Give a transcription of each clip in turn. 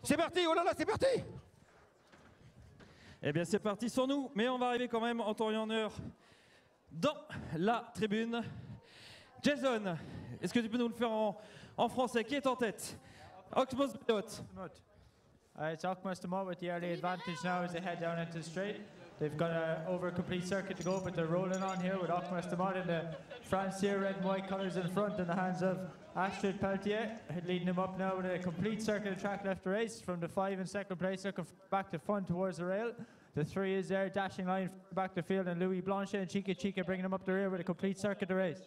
C'est parti, oh là là, c'est parti. Eh bien c'est parti sur nous, mais on va arriver quand même en temps et en heure dans la tribune. Jason, est-ce que tu peux nous le faire en français? Qui est en tête? Oxmos Demot. It's Oxmos Demot with the early advantage now as they head down into the straight. They've got over a complete circuit to go, but they're rolling on here with Oxmos Demot in the Francier red and white colours in front in the hands of Astrid Peltier, leading them up now with a complete circuit of track left to race from the 5 in second place, looking back to front towards the rail. The 3 is there, dashing line back to field, and Louis Blanchet and Chica Chica bringing them up the rear with a complete circuit to race.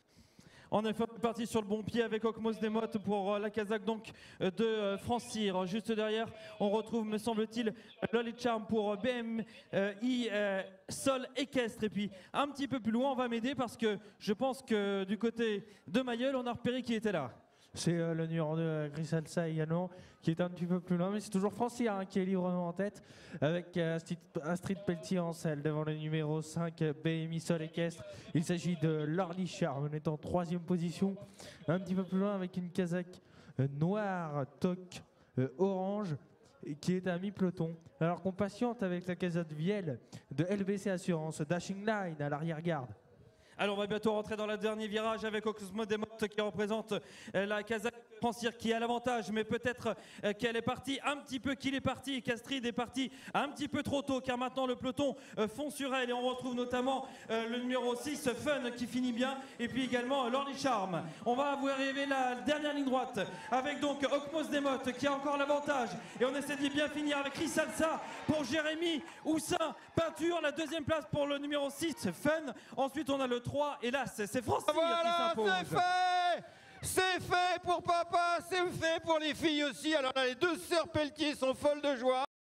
En effet, on est parti sur le bon pied avec Oxmos Demot pour la Kazakh donc de Francir. Juste derrière, on retrouve, me semble-t-il, Lolly Charm pour BMI Sol équestre. Et puis un petit peu plus loin, on va m'aider parce que je pense que du côté de Mayol, on a repéré qui était là. C'est le numéro 2, Griselsa également, qui est un petit peu plus loin, mais c'est toujours Francir qui est librement en tête, avec Astrid Pelletier en selle devant le numéro 5, BMI Sol équestre. Il s'agit de Lorly Charm, on est en 3e position, un petit peu plus loin avec une Kazakh noire, toque, orange, qui est à mi-peloton. Alors qu'on patiente avec la Kazakh Viel de LBC Assurance, Dashing Line à l'arrière-garde. Alors on va bientôt rentrer dans le dernier virage avec Oxmos Demot qui représente la Kazakh Francir qui a l'avantage, mais peut-être qu'elle est partie un petit peu, qu'il est parti, et qu'Astrid est parti un petit peu trop tôt, car maintenant le peloton fond sur elle et on retrouve notamment le numéro 6, Fun, qui finit bien, et puis également Lorly Charm. On va vous arriver la dernière ligne droite avec donc Oxmos Demot qui a encore l'avantage, et on essaie de bien finir avec Risalsa pour Jérémy Houssin Peinture, la 2e place pour le numéro 6, Fun. Ensuite on a le 3, hélas, c'est Francir qui s'impose. Voilà, c'est fait. C'est fait pour papa, c'est fait pour les filles aussi. Alors là, les 2 sœurs Pelletier sont folles de joie.